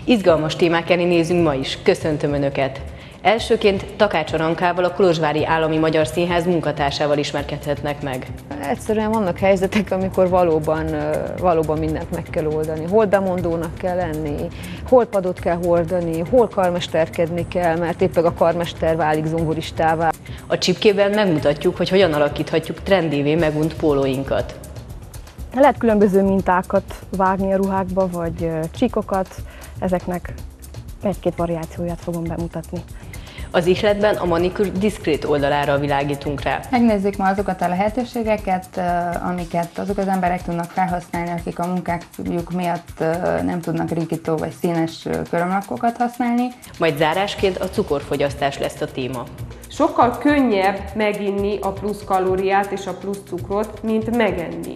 Izgalmas témák elé nézünk ma is. Köszöntöm Önöket! Elsőként Takács Arankával, a Kolozsvári Állami Magyar Színház munkatársával ismerkedhetnek meg. Egyszerűen vannak helyzetek, amikor valóban mindent meg kell oldani. Hol bemondónak kell lenni, hol padot kell hordani, hol karmesterkedni kell, mert éppen a karmester válik zongoristává. A csipkében megmutatjuk, hogy hogyan alakíthatjuk trendévé megunt pólóinkat. Lehet különböző mintákat vágni a ruhákba, vagy csíkokat, ezeknek egy-két variációját fogom bemutatni. Az ihletben a manikűr diszkrét oldalára világítunk rá. Megnézzük ma azokat a lehetőségeket, amiket azok az emberek tudnak felhasználni, akik a munkájuk miatt nem tudnak rigító vagy színes körömlakokat használni. Majd zárásként a cukorfogyasztás lesz a téma. Sokkal könnyebb meginni a plusz kalóriát és a plusz cukrot, mint megenni.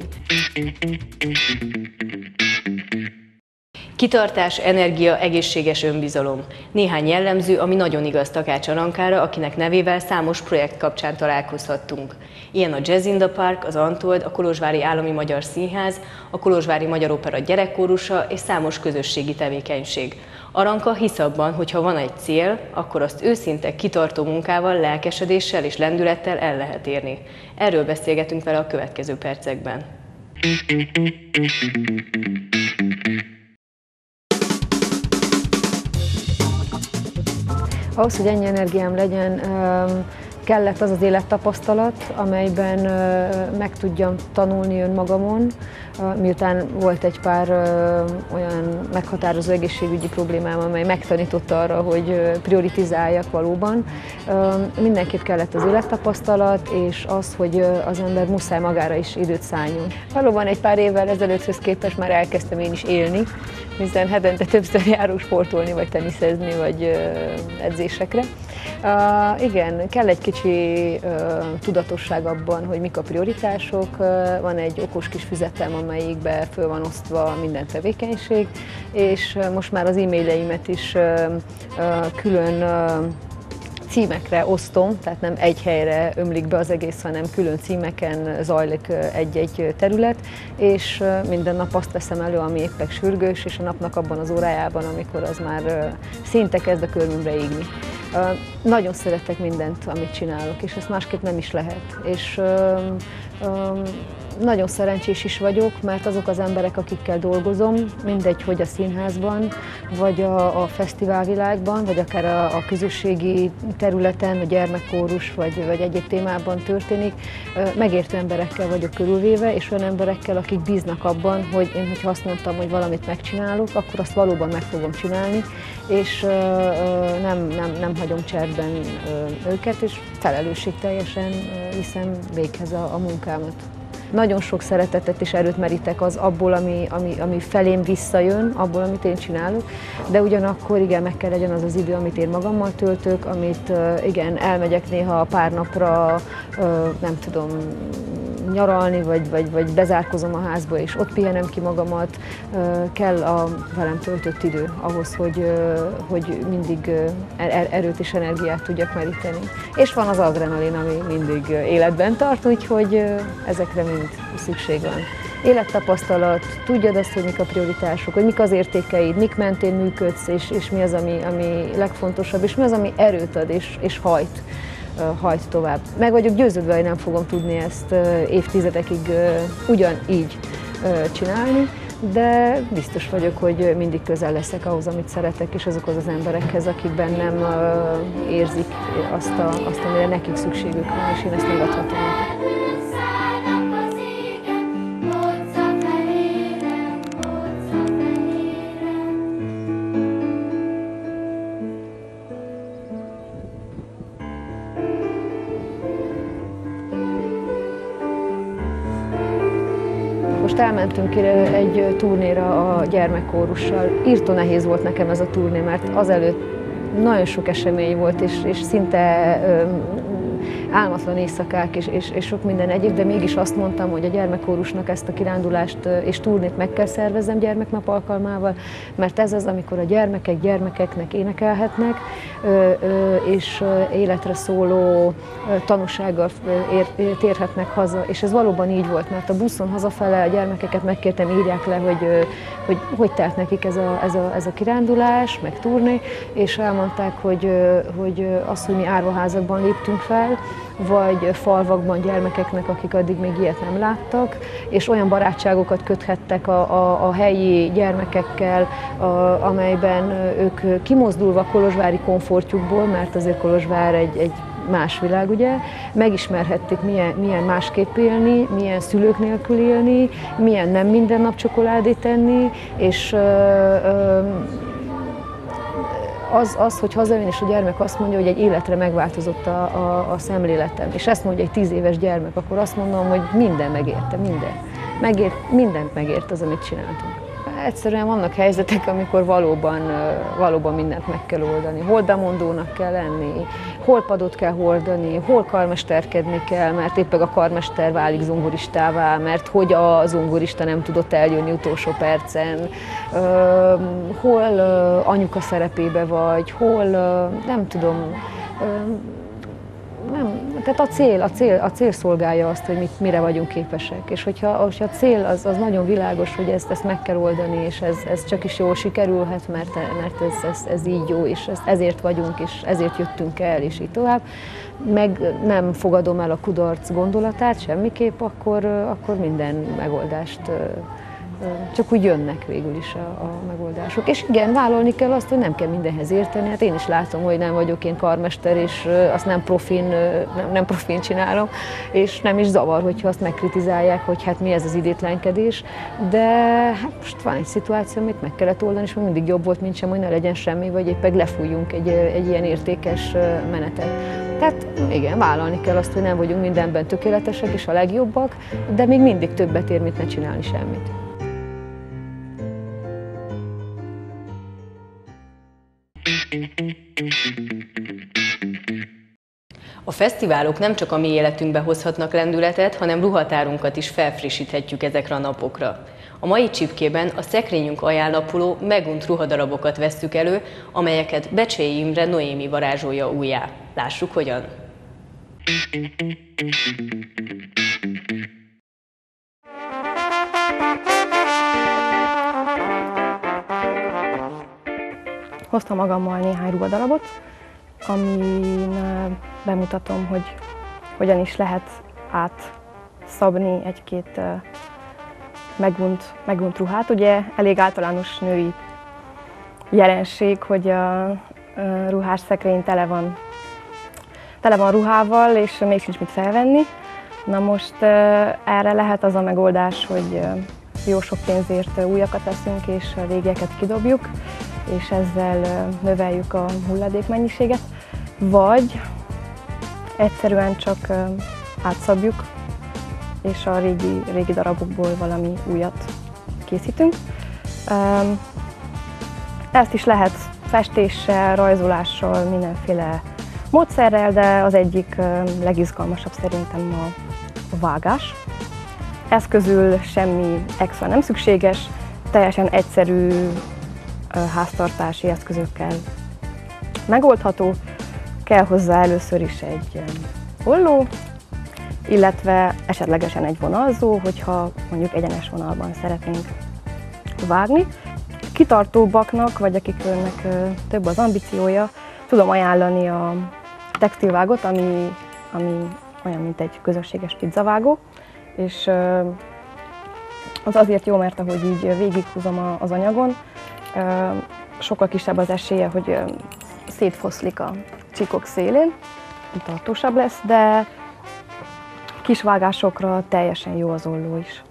Kitartás, energia, egészséges önbizalom. Néhány jellemző, ami nagyon igaz Takács Arankára, akinek nevével számos projekt kapcsán találkozhattunk. Ilyen a Jazz in the Park, az Antold, a Kolozsvári Állami Magyar Színház, a Kolozsvári Magyar Opera gyerekkórusa és számos közösségi tevékenység. Aranka hisz abban, hogy ha van egy cél, akkor azt őszinte, kitartó munkával, lelkesedéssel és lendülettel el lehet érni. Erről beszélgetünk vele a következő percekben. Ahhoz, hogy ennyi energiám legyen, kellett az az élettapasztalat, amelyben meg tudjam tanulni önmagamon, miután volt egy pár olyan meghatározó egészségügyi problémám, amely megtanította arra, hogy prioritizáljak valóban. Mindenképp kellett az élettapasztalat, és az, hogy az ember muszáj magára is időt szálljon. Valóban egy pár évvel ezelőtthöz képest már elkezdtem én is élni, hiszen hetente többször járok sportolni, vagy teniszezni, vagy edzésekre. Igen, kell egy kicsi tudatosság abban, hogy mik a prioritások. Van egy okos kis füzetem, amelyikbe föl van osztva minden tevékenység, és most már az e-mailjeimet is külön címekre osztom, tehát nem egy helyre ömlik be az egész, hanem külön címeken zajlik egy-egy terület, és minden nap azt veszem elő, ami éppen sürgős, és a napnak abban az órájában, amikor az már szinte kezd a körmünkbe égni. Nagyon szeretek mindent, amit csinálok, és ezt másképp nem is lehet. És nagyon szerencsés is vagyok, mert azok az emberek, akikkel dolgozom, mindegy, hogy a színházban, vagy a fesztiválvilágban, vagy akár a közösségi területen, a gyermekkórus, vagy egyéb témában történik, megértő emberekkel vagyok körülvéve, és olyan emberekkel, akik bíznak abban, hogy én, hogyha azt mondtam, hogy valamit megcsinálok, akkor azt valóban meg fogom csinálni, és nem hagyom cserben őket, és felelősségteljesen viszem véghez a munkámat. Nagyon sok szeretetet és erőt merítek abból, ami felém visszajön, abból, amit én csinálok, de ugyanakkor igen, meg kell legyen az az idő, amit én magammal töltök, amit igen, elmegyek néha pár napra, nem tudom, nyaralni, vagy bezárkozom a házba, és ott pihenem ki magamat, kell a velem töltött idő ahhoz, hogy mindig erőt és energiát tudjak meríteni. És van az adrenalin, ami mindig életben tart, úgyhogy ezekre mind szükség van. Élettapasztalat, tudjad azt, hogy mik a prioritások, hogy mik az értékeid, mik mentén működsz, és mi az, ami legfontosabb, és mi az, ami erőt ad és hajt tovább. Meg vagyok győződve, hogy nem fogom tudni ezt évtizedekig ugyanígy csinálni, de biztos vagyok, hogy mindig közel leszek ahhoz, amit szeretek, és azokhoz az emberekhez, akik bennem érzik azt, amire nekik szükségük van, és én ezt megadhatom nekik. Most elmentünk egy turnéra a gyermekkórussal. Írtó nehéz volt nekem ez a turné, mert azelőtt nagyon sok esemény volt, és szinte álmatlan éjszakák és sok minden egyéb, de mégis azt mondtam, hogy a gyermekkórusnak ezt a kirándulást és turnét meg kell szervezzem gyermeknap alkalmával, mert ez az, amikor a gyermekek gyermekeknek énekelhetnek, és életre szóló tanúsággal térhetnek haza. És ez valóban így volt, mert a buszon hazafele a gyermekeket megkértem, írják le, hogy telt nekik ez a kirándulás, meg turné, és elmondták, hogy az, hogy mi árvaházakban léptünk fel, vagy falvakban gyermekeknek, akik addig még ilyet nem láttak, és olyan barátságokat köthettek a helyi gyermekekkel, amelyben ők kimozdulva kolozsvári komfortjukból, mert azért Kolozsvár egy más világ, ugye, megismerhették, milyen másképp élni, milyen szülők nélkül élni, milyen nem minden nap csokoládét enni, és az, hogy hazajön, és a gyermek azt mondja, hogy egy életre megváltozott a szemléletem, és ezt mondja egy 10 éves gyermek, akkor azt mondom, hogy minden megérte, mindent megért az, amit csináltunk. Egyszerűen vannak helyzetek, amikor valóban mindent meg kell oldani. Hol bemondónak kell lenni, hol padot kell hordani, hol karmesterkedni kell, mert éppen a karmester válik zongoristává, mert hogy a zongorista nem tudott eljönni utolsó percen, hol anyuka szerepébe vagy, hol nem tudom, tehát a cél szolgálja azt, hogy mire vagyunk képesek. És hogyha a cél az nagyon világos, hogy ezt meg kell oldani, és ez csak is jól sikerülhet, mert ez így jó, és ezért vagyunk, és ezért jöttünk el, és így tovább, meg nem fogadom el a kudarc gondolatát semmiképp, akkor minden megoldást csak úgy jönnek végül is a megoldások. És igen, vállalni kell azt, hogy nem kell mindenhez érteni. Hát én is látom, hogy nem vagyok én karmester, és azt nem profin csinálom, és nem is zavar, hogyha azt megkritizálják, hogy hát mi ez az idétlenkedés. De hát most van egy szituáció, amit meg kellett oldani, és mindig jobb volt, mint sem, hogy ne legyen semmi, vagy éppen lefújjunk egy ilyen értékes menetet. Tehát igen, vállalni kell azt, hogy nem vagyunk mindenben tökéletesek és a legjobbak, de még mindig többet ér, mint ne csinálni semmit. A fesztiválok nem csak a mi életünkbe hozhatnak lendületet, hanem ruhatárunkat is felfrissíthetjük ezekre a napokra. A mai csipkében a szekrényünk alján lapuló, megunt ruhadarabokat vesszük elő, amelyeket Becsei Imre Noémi varázsolja újjá. Lássuk, hogyan! Hoztam magammal néhány ruhadarabot, amin bemutatom, hogy hogyan is lehet átszabni egy-két megunt ruhát. Ugye elég általános női jelenség, hogy a ruhás szekrény tele van ruhával, és még sincs mit felvenni. Na most erre lehet az a megoldás, hogy jó sok pénzért újakat veszünk, és a régieket kidobjuk, és ezzel növeljük a hulladékmennyiséget, vagy egyszerűen csak átszabjuk, és a régi darabokból valami újat készítünk. Ezt is lehet festéssel, rajzolással, mindenféle módszerrel, de az egyik legizgalmasabb szerintem a vágás. Ez közül semmi extra nem szükséges, teljesen egyszerű háztartási eszközökkel megoldható. Kell hozzá először is egy olló, illetve esetlegesen egy vonalzó, hogyha mondjuk egyenes vonalban szeretnénk vágni. Kitartóbbaknak, vagy akiknek több az ambíciója, tudom ajánlani a textilvágót, ami olyan, mint egy közösséges pizzavágó, és az azért jó, mert ahogy így végighúzom az anyagon, sokkal kisebb az esélye, hogy szétfoszlik a csíkok szélén, tartósabb lesz, de kis vágásokra teljesen jó az olló is.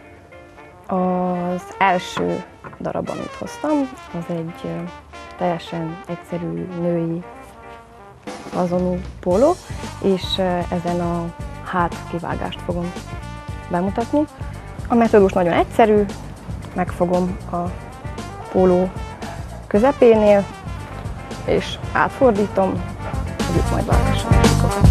Az első darab, amit hoztam, az egy teljesen egyszerű női azonú póló, és ezen a hátkivágást fogom bemutatni. A metódus nagyon egyszerű, megfogom a póló közepénél, és átfordítom, fogjuk majd változtatni a csíkokat.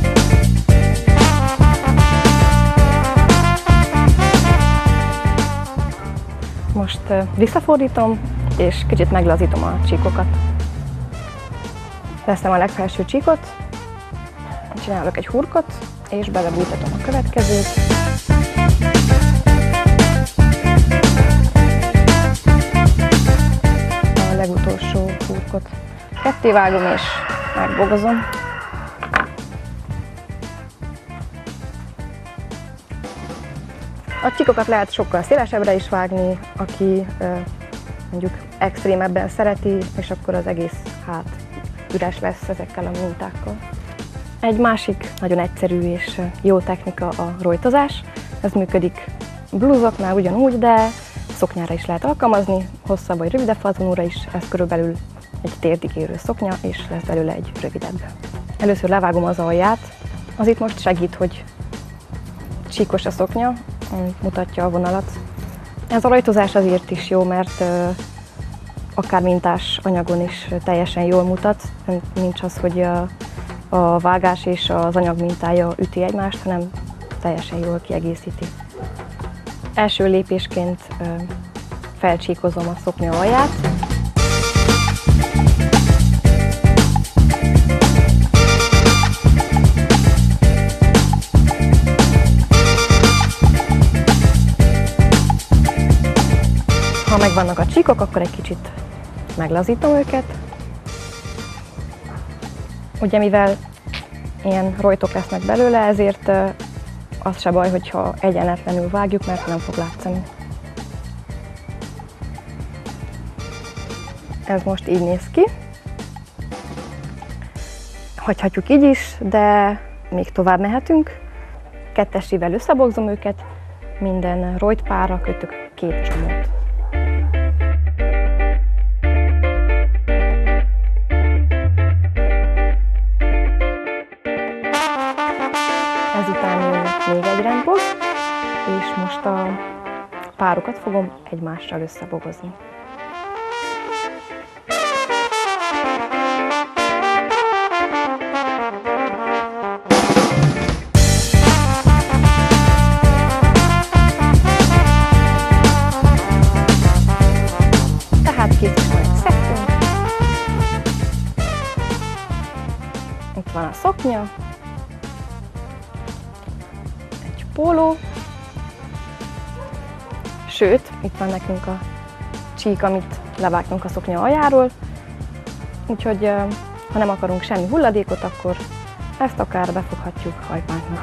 Most visszafordítom, és kicsit meglazítom a csíkokat. Veszem a legfelső csíkot, csinálok egy hurkot, és belebújtatom a következőt. A legutolsó hurkot ketté vágom, és megbogozom. A csíkokat lehet sokkal szélesebbre is vágni, aki mondjuk extrémebben szereti, és akkor az egész hát üres lesz ezekkel a mintákkal. Egy másik nagyon egyszerű és jó technika a rojtozás. Ez működik blúzoknál ugyanúgy, de szoknyára is lehet alkalmazni, hosszabb vagy rövidebb fazonúra is. Ez körülbelül egy térdig érő szoknya, és lesz belőle egy rövidebb. Először levágom az alját. Az itt most segít, hogy csíkos a szoknya, mutatja a vonalat. Ez a rajtozás azért is jó, mert akár mintás anyagon is teljesen jól mutat. Nincs az, hogy a vágás és az anyag mintája üti egymást, hanem teljesen jól kiegészíti. Első lépésként felcsíkozom a szoknya alját. Ha megvannak a csíkok, akkor egy kicsit meglazítom őket. Ugye mivel ilyen rojtok lesznek belőle, ezért az se baj, hogyha egyenletlenül vágjuk, mert nem fog látszani. Ez most így néz ki. Hagyhatjuk így is, de még tovább mehetünk. Kettesével összebogzom őket, minden rojtpárra kötök 2 csomót. Ezután jön még egy rendboz, és most a párokat fogom egymással összebogozni. Tehát kész is van egy szettünk. Itt van a szoknya. Póló, sőt, itt van nekünk a csík, amit levágtunk a szoknya aljáról, úgyhogy ha nem akarunk semmi hulladékot, akkor ezt akár befoghatjuk hajpánknak.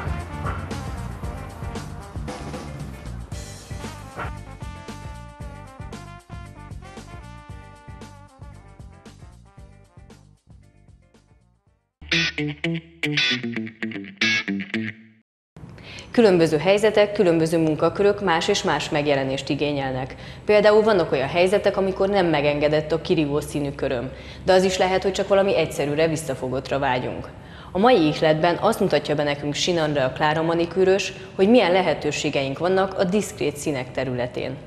Különböző helyzetek, különböző munkakörök más és más megjelenést igényelnek. Például vannak olyan helyzetek, amikor nem megengedett a kirívó színű köröm, de az is lehet, hogy csak valami egyszerűre, visszafogottra vágyunk. A mai ihletben azt mutatja be nekünk Sin Andrea Klára manikűrös, hogy milyen lehetőségeink vannak a diszkrét színek területén.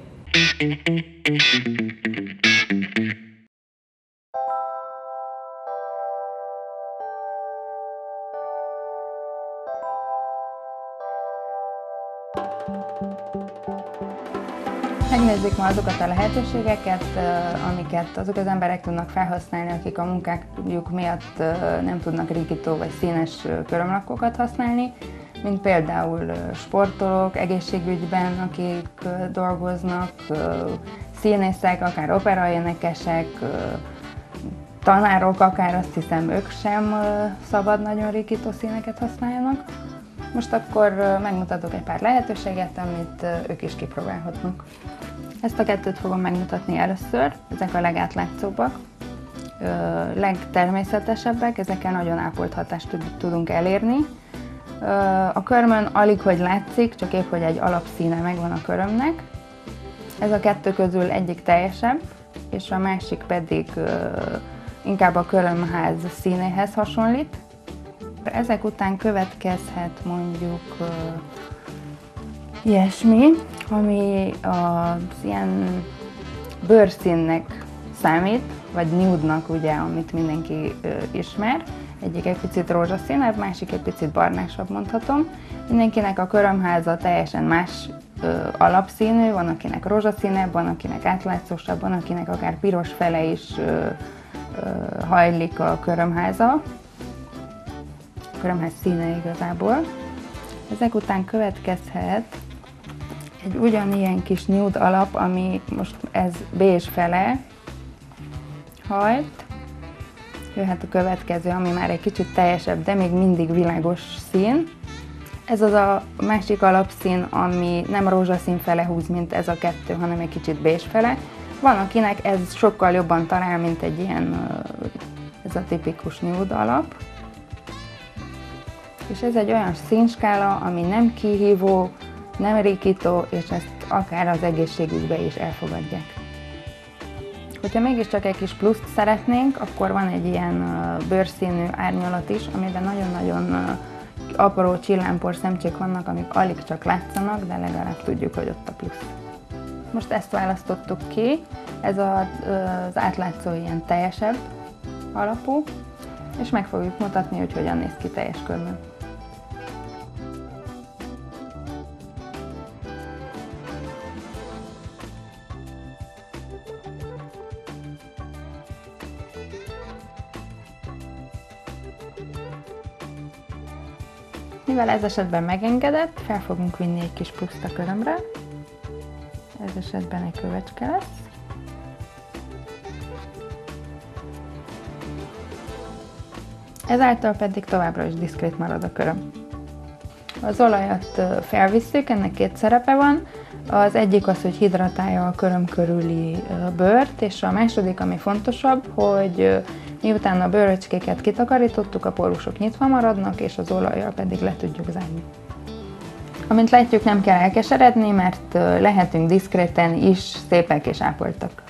Megnézzük ma azokat a lehetőségeket, amiket azok az emberek tudnak felhasználni, akik a munkájuk miatt nem tudnak rigító vagy színes körömlakókat használni, mint például sportolók, egészségügyben, akik dolgoznak, színészek, akár operaénekesek, tanárok, akár azt hiszem ők sem szabad nagyon rigító színeket használjanak. Most akkor megmutatok egy pár lehetőséget, amit ők is kipróbálhatnak. Ezt a kettőt fogom megmutatni először, ezek a legátlátszóbbak, legtermészetesebbek, ezekkel nagyon ápolt hatást tudunk elérni. A körmön alig hogy látszik, csak épp hogy egy alapszíne megvan a körömnek. Ez a kettő közül egyik teljesebb, és a másik pedig inkább a körömház színéhez hasonlít. Ezek után következhet mondjuk ilyesmi, ami az ilyen bőrszínnek számít, vagy nude-nak ugye, amit mindenki ismer. Egyik egy picit rózsaszínebb, másik egy picit barnásabb mondhatom. Mindenkinek a körömháza teljesen más alapszínű, van akinek rózsaszínebb, van akinek átlátszósabb, van akinek akár piros fele is hajlik a körömháza. A körömház színe igazából. Ezek után következhet egy ugyanilyen kis nude alap, ami most ez bézs fele hajt. Jöhet a következő, ami már egy kicsit teljesebb, de még mindig világos szín. Ez az a másik alapszín, ami nem rózsaszín fele húz, mint ez a kettő, hanem egy kicsit bézs fele. Van, akinek ez sokkal jobban talál, mint egy ilyen, ez a tipikus nude alap. És ez egy olyan színskála, ami nem kihívó, nem rikító, és ezt akár az egészségügybe is elfogadják. Hogyha mégiscsak egy kis pluszt szeretnénk, akkor van egy ilyen bőrszínű árnyalat is, amiben nagyon-nagyon apró csillámpor szemcsék vannak, amik alig csak látszanak, de legalább tudjuk, hogy ott a plusz. Most ezt választottuk ki, ez az átlátszó ilyen teljesebb alapú, és meg fogjuk mutatni, hogy hogyan néz ki teljes körben. Mivel ez esetben megengedett, fel fogunk vinni egy kis pluszt a körömre. Ez esetben egy kövecske lesz. Ezáltal pedig továbbra is diszkrét marad a köröm. Az olajat felvisszük, ennek két szerepe van. Az egyik az, hogy hidratálja a köröm körüli bőrt, és a második, ami fontosabb, hogy miután a bőröcskéket kitakarítottuk, a pórusok nyitva maradnak, és az olajjal pedig le tudjuk zárni. Amint látjuk, nem kell elkeseredni, mert lehetünk diszkréten is szépek és ápoltak.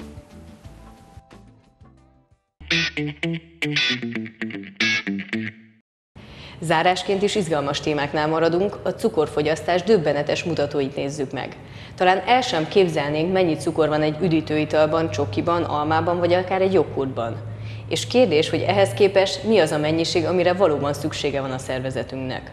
Zárásként is izgalmas témáknál maradunk, a cukorfogyasztás döbbenetes mutatóit nézzük meg. Talán el sem képzelnénk, mennyi cukor van egy üdítőitalban, csokiban, almában vagy akár egy joghurtban. És kérdés, hogy ehhez képest mi az a mennyiség, amire valóban szüksége van a szervezetünknek.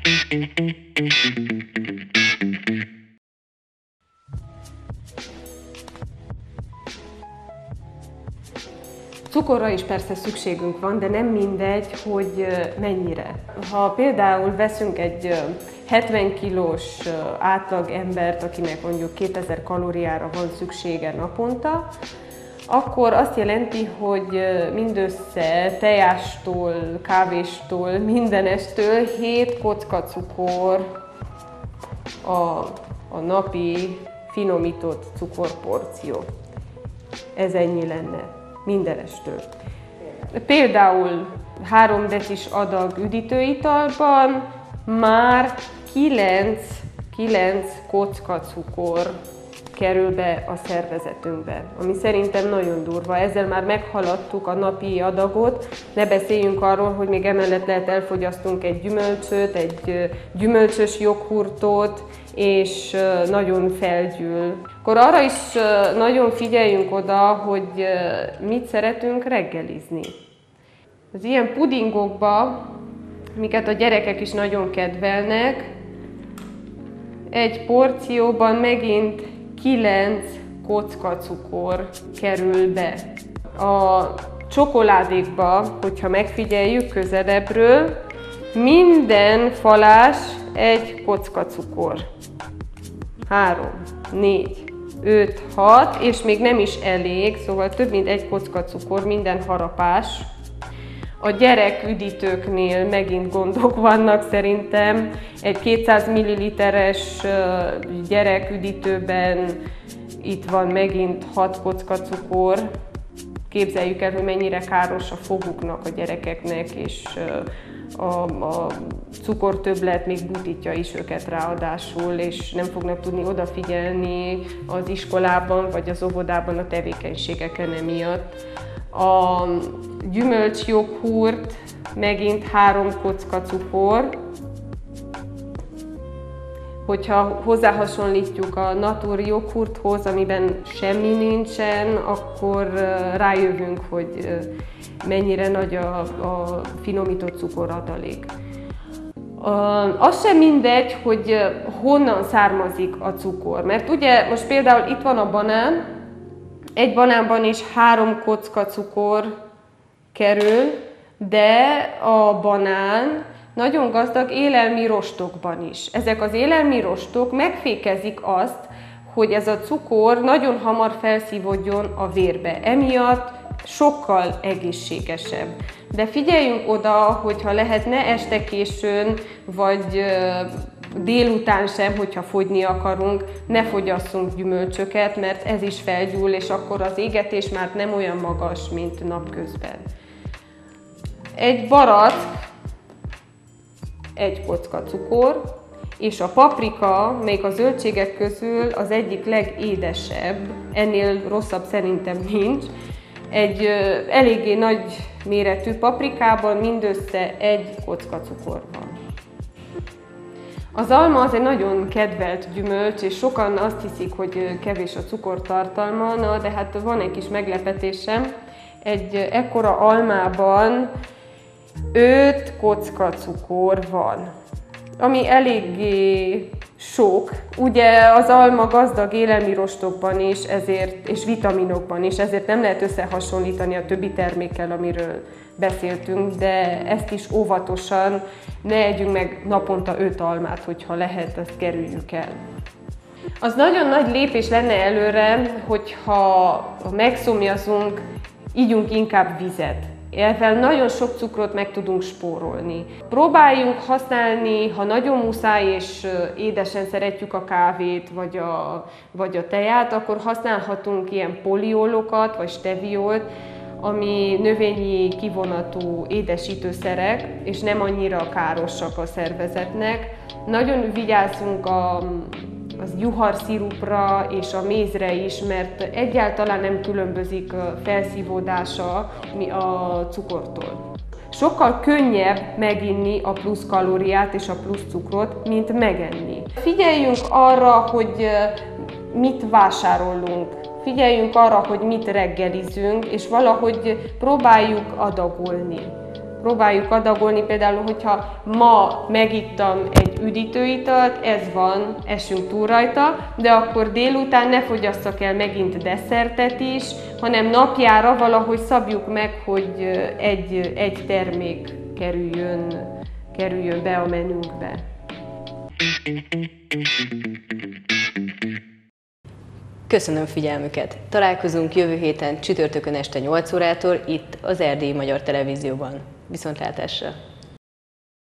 Cukorra is persze szükségünk van, de nem mindegy, hogy mennyire. Ha például veszünk egy 70 kilós átlag embert, akinek mondjuk 2000 kalóriára van szüksége naponta, akkor azt jelenti, hogy mindössze tejástól, kávéstól, mindenestől 7 kocka cukor a napi finomított cukorporció. Ez ennyi lenne. Mindenestől. Például 3 decis adag üdítőitalban már 9 kocka cukor kerül be a szervezetünkbe, ami szerintem nagyon durva. Ezzel már meghaladtuk a napi adagot, ne beszéljünk arról, hogy még emellett lehet elfogyasztunk egy gyümölcsöt, egy gyümölcsös joghurtot, és nagyon felgyűl. Akkor arra is nagyon figyeljünk oda, hogy mit szeretünk reggelizni. Az ilyen pudingokba, amiket a gyerekek is nagyon kedvelnek, egy porcióban megint 9 kocka cukor kerül be. A csokoládékba, hogyha megfigyeljük közelebbről, minden falás egy kocka cukor. 3, 4, 5, 6, és még nem is elég, szóval több mint egy kocka cukor minden harapás. A gyereküdítőknél megint gondok vannak szerintem. Egy 200 ml-es gyereküdítőben itt van megint 6 kocka cukor. Képzeljük el, hogy mennyire káros a foguknak, a gyerekeknek, és a cukortöbblet még butítja is őket ráadásul, és nem fognak tudni odafigyelni az iskolában vagy az óvodában a tevékenységeken emiatt. A gyümölcsjoghurt megint 3 kocka cukor, Hogyha hozzáhasonlítjuk a Natur joghurthoz, amiben semmi nincsen, akkor rájövünk, hogy mennyire nagy a finomított cukoradalék. Az sem mindegy, hogy honnan származik a cukor, mert ugye most például itt van a banán, egy banánban is 3 kocka cukor kerül, de a banán nagyon gazdag élelmi rostokban is. Ezek az élelmi rostok megfékezik azt, hogy ez a cukor nagyon hamar felszívódjon a vérbe. Emiatt sokkal egészségesebb. De figyeljünk oda, hogyha lehetne este későn, vagy délután sem, hogyha fogyni akarunk, ne fogyasszunk gyümölcsöket, mert ez is felgyúl, és akkor az égetés már nem olyan magas, mint napközben. Egy barack, 1 kocka cukor, és a paprika, még a zöldségek közül az egyik legédesebb, ennél rosszabb szerintem nincs. Egy eléggé nagy méretű paprikában mindössze 1 kocka cukor van. Az alma az egy nagyon kedvelt gyümölcs, és sokan azt hiszik, hogy kevés a cukortartalma, de hát van egy kis meglepetésem. Egy ekkora almában 5 kocka cukor van, ami eléggé sok. Ugye az alma gazdag élelmi rostokban is, és vitaminokban is, ezért nem lehet összehasonlítani a többi termékkel, amiről beszéltünk, de ezt is óvatosan, ne együnk meg naponta 5 almát, hogyha lehet, ezt kerüljük el. Az nagyon nagy lépés lenne előre, hogyha megszomjazunk, ígyunk inkább vizet. Ezzel nagyon sok cukrot meg tudunk spórolni. Próbáljunk használni, ha nagyon muszáj és édesen szeretjük a kávét vagy a teját, akkor használhatunk ilyen poliolokat vagy steviolt, ami növényi kivonatú édesítőszerek, és nem annyira károsak a szervezetnek. Nagyon vigyázzunk az juharszirupra és a mézre is, mert egyáltalán nem különbözik a felszívódása a cukortól. Sokkal könnyebb meginni a plusz kalóriát és a plusz cukrot, mint megenni. Figyeljünk arra, hogy mit vásárolunk. Figyeljünk arra, hogy mit reggelizünk, és valahogy próbáljuk adagolni. Például, hogyha ma megittam egy üdítőitalt, ez van, essünk túl rajta, de akkor délután ne fogyasszak el megint desszertet is, hanem napjára valahogy szabjuk meg, hogy egy termék kerüljön be a menünkbe. Köszönöm figyelmüket! Találkozunk jövő héten csütörtökön este 8 órától itt az Erdélyi Magyar Televízióban. Viszontlátásra!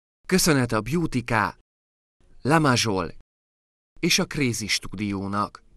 Köszönet a Beauty K, La Majol és a Crazy Stúdiónak.